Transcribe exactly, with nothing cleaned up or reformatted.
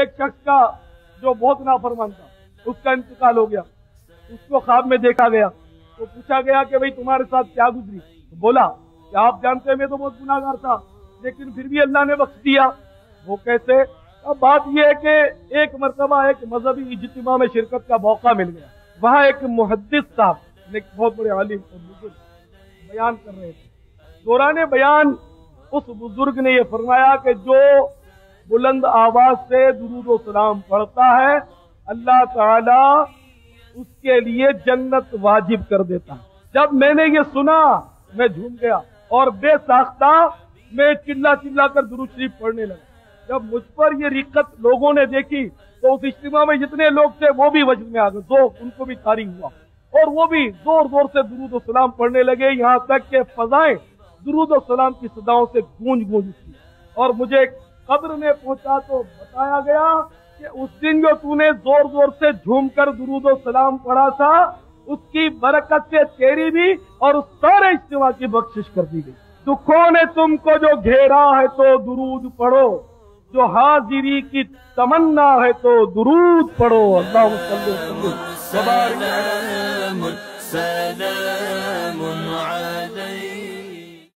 ایک شخص کا جو بہت نافرمان تھا اس کا انتقال ہو گیا، اس کو خواب میں دیکھا گیا تو پوچھا گیا کہ بھئی تمہارے ساتھ کیا گزری؟ تو بولا کہ آپ جانتے ہیں میں تو بہت گناہگار تھا لیکن پھر بھی اللہ نے بخش دیا۔ وہ کیسے؟ اب بات یہ ہے کہ ایک مرتبہ ایک مذہبی اجتماع میں شرکت کا موقع مل گیا، وہاں ایک محدث صاحب ایک بہت بڑے عالم اور بزرگ بیان کر رہے تھے۔ دوران بیان اس بزرگ نے یہ فرمایا کہ جو بلند آواز سے درود و سلام پڑھتا ہے اللہ تعالیٰ اس کے لیے جنت واجب کر دیتا ہے۔ جب میں نے یہ سنا میں جھوم گیا اور بے ساختہ میں چلا چلا کر درود شریف پڑھنے لگا۔ جب مجھ پر یہ رقت لوگوں نے دیکھی تو اس اجتماع میں جتنے لوگ تھے وہ بھی وجد میں آ گئے، ذوق ان کو بھی طاری ہوا اور وہ بھی زور زور سے درود و سلام پڑھنے لگے، یہاں تک کہ فضائیں درود و سلام کی صداؤں سے گونج گونج اٹھی۔ اور مجھے قبر میں پہنچا تو بتایا گیا کہ اس دن جو تو نے زور زور سے جھوم کر درود و سلام پڑھا تھا اس کی برکت سے تیری بھی اور اس سارے اجتماع کی بخشش کر دی گئی۔ دکھوں نے تم کو جو گھیرا ہے تو درود پڑھو، جو حاضری کی تمنا ہے تو درود پڑھو۔ اللہم صلی وسلم وبارک۔ سلام سلام علیک